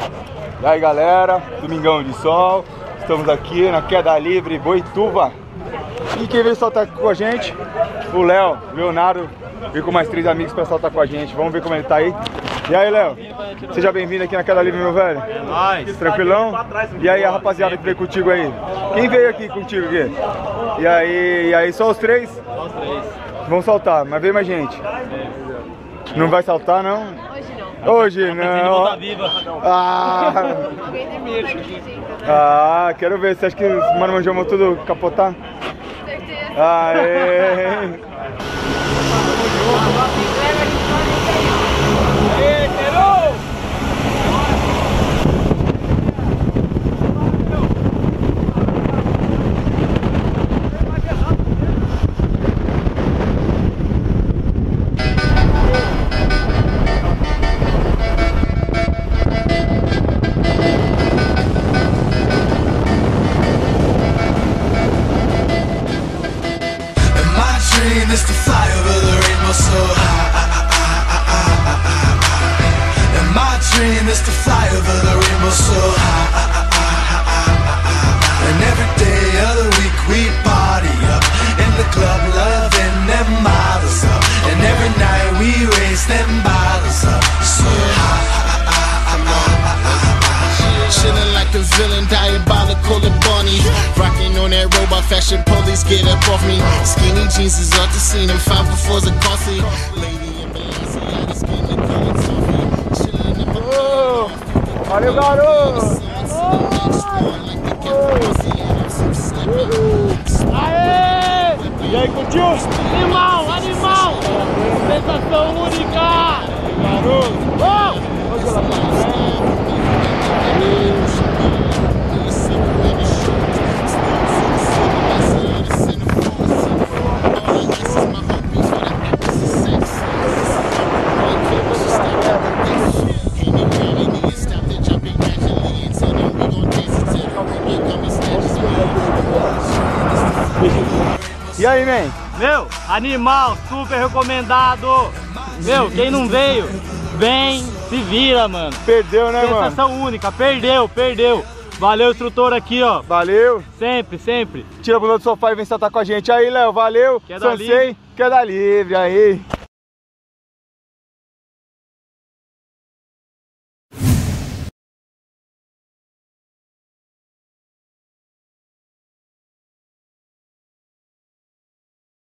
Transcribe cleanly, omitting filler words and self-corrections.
E aí galera, domingão de sol. Estamos aqui na Queda Livre, Boituva. E quem veio saltar com a gente? O Léo, Leonardo, veio com mais 3 amigos pra saltar com a gente. Vamos ver como ele tá aí. E aí, Léo? Seja bem-vindo aqui na Queda Livre, meu velho. É nóis. Tranquilão? E aí, a rapaziada que veio contigo aí? Quem veio aqui contigo aqui? E aí, só os 3? Só os 3. Vão saltar, mas vem mais gente. Não vai saltar, não? Hoje não. Hoje não. Quero ver. Você acha que os marmanjão vão tudo capotar? Certeza. Aê! Is to fly over the rainbow so high. And my dream is to fly over the rainbow so high. And every day of the week we party up in the club, loving them models up. And every night we raise them bottles up so high. Chillin' like a villain, diabolical and bunny. Rockin' on that robot fashion, police get up off me. Skinny jeans is off the scene, and 504's are costly. Lady in Balenciaga, skin the color toffee. Chillin' in my Valeu, garoto! Aê! E aí, curtiu? Animal, animal! Sensação única! Garoto! E aí, man? Meu, animal, super recomendado! Meu, quem não veio, vem, se vira, mano. Perdeu, né, mano? Sensação única, perdeu. Valeu, instrutor aqui, ó. Valeu. Sempre. Tira a bunda do sofá e vem saltar com a gente. Aí, Léo, valeu. Queda Sansei, Queda Livre, aí.